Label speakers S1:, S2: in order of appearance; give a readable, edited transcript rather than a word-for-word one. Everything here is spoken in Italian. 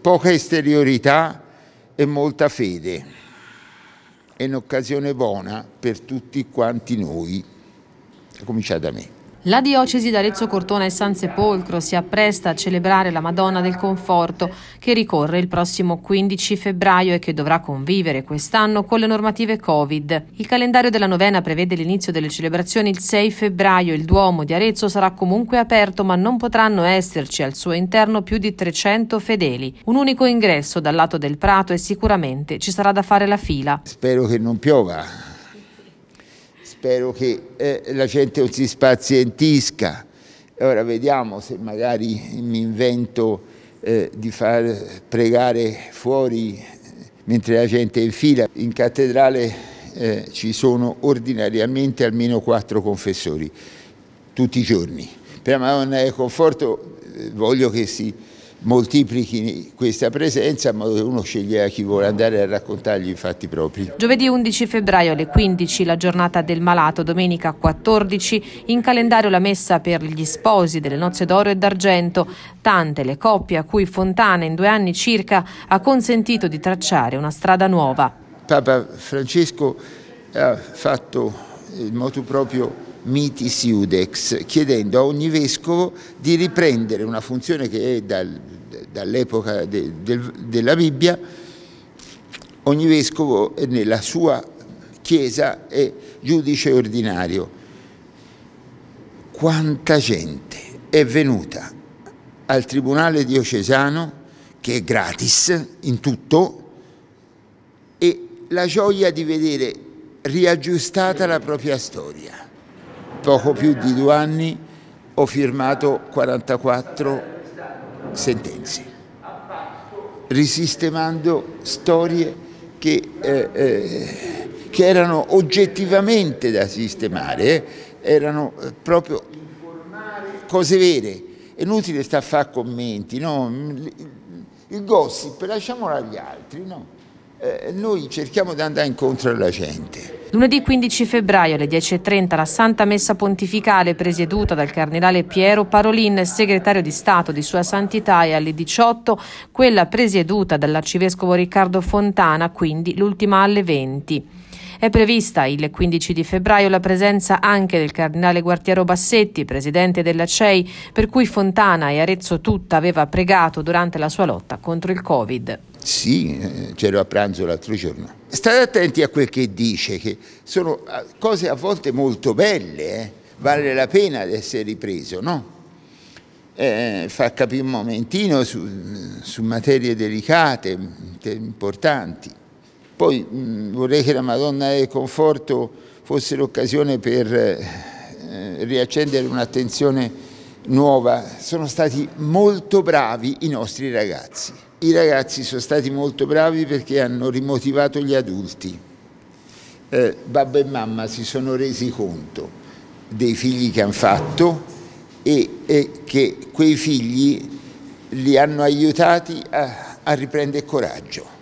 S1: poca esteriorità e molta fede. È un'occasione buona per tutti quanti noi, a cominciare da me.
S2: La diocesi d'Arezzo, Cortona e San Sepolcro si appresta a celebrare la Madonna del Conforto, che ricorre il prossimo 15 febbraio e che dovrà convivere quest'anno con le normative Covid. Il calendario della novena prevede l'inizio delle celebrazioni il 6 febbraio. Il Duomo di Arezzo sarà comunque aperto, ma non potranno esserci al suo interno più di 300 fedeli. Un unico ingresso dal lato del Prato e sicuramente ci sarà da fare la fila.
S1: Spero che non piova. Spero che la gente non si spazientisca. Ora vediamo se magari mi invento di far pregare fuori mentre la gente è in fila. In cattedrale ci sono ordinariamente almeno 4 confessori, tutti i giorni. Per la Madonna del Conforto voglio che si moltiplichi questa presenza, in modo che uno sceglieva chi vuole andare a raccontargli i fatti propri.
S2: Giovedì 11 febbraio alle 15 la giornata del malato, domenica 14 in calendario la messa per gli sposi delle nozze d'oro e d'argento. Tante le coppie a cui Fontana in 2 anni circa ha consentito di tracciare una strada nuova.
S1: Papa Francesco ha fatto il motu proprio Mitis Iudex, chiedendo a ogni vescovo di riprendere una funzione che è dall'epoca della Bibbia. Ogni vescovo nella sua chiesa è giudice ordinario. Quanta gente è venuta al tribunale diocesano, che è gratis in tutto, e la gioia di vedere riaggiustata la propria storia. Poco più di 2 anni ho firmato 44 sentenze, risistemando storie che erano oggettivamente da sistemare, erano proprio cose vere. È inutile stare a fare commenti, no? Il gossip lasciamolo agli altri, no? Noi cerchiamo di andare incontro alla gente.
S2: Lunedì 15 febbraio alle 10:30 la Santa Messa Pontificale presieduta dal Cardinale Piero Parolin, segretario di Stato di Sua Santità, e alle 18 quella presieduta dall'Arcivescovo Riccardo Fontana, quindi l'ultima alle 20. È prevista il 15 di febbraio la presenza anche del Cardinale Gualtiero Bassetti, presidente della CEI, per cui Fontana e Arezzo tutta aveva pregato durante la sua lotta contro il Covid.
S1: Sì, c'ero a pranzo l'altro giorno. State attenti a quel che dice, che sono cose a volte molto belle, vale la pena di essere ripreso, no? Fa capire un momentino su materie delicate, importanti. Poi vorrei che la Madonna del Conforto fosse l'occasione per riaccendere un'attenzione nuova. Sono stati molto bravi i nostri ragazzi. I ragazzi sono stati molto bravi perché hanno rimotivato gli adulti. Babbo e mamma si sono resi conto dei figli che hanno fatto e che quei figli li hanno aiutati a riprendere coraggio.